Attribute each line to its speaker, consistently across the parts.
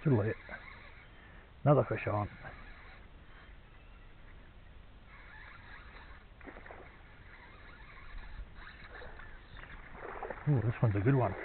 Speaker 1: Too late. Another fish on. Ooh, this one's a good one.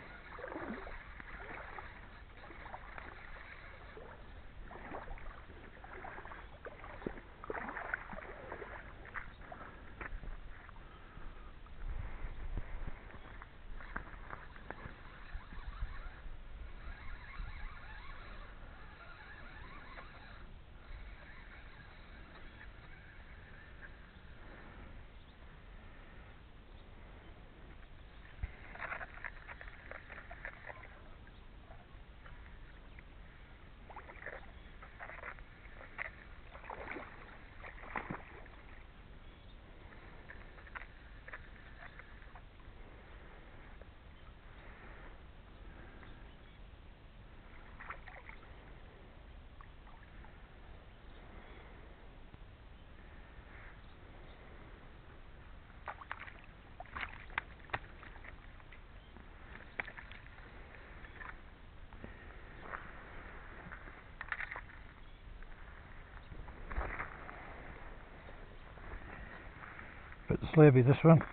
Speaker 1: Bit slavey this one.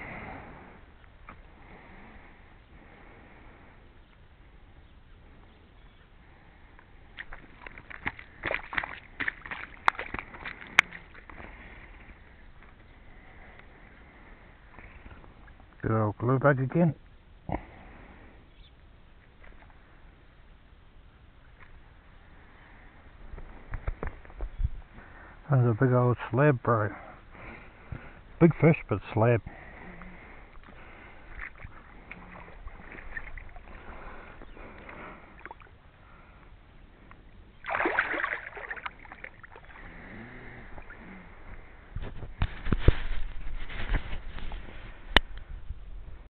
Speaker 1: Good old glue bag again. And a big old slab, bro. Big fish, but slab.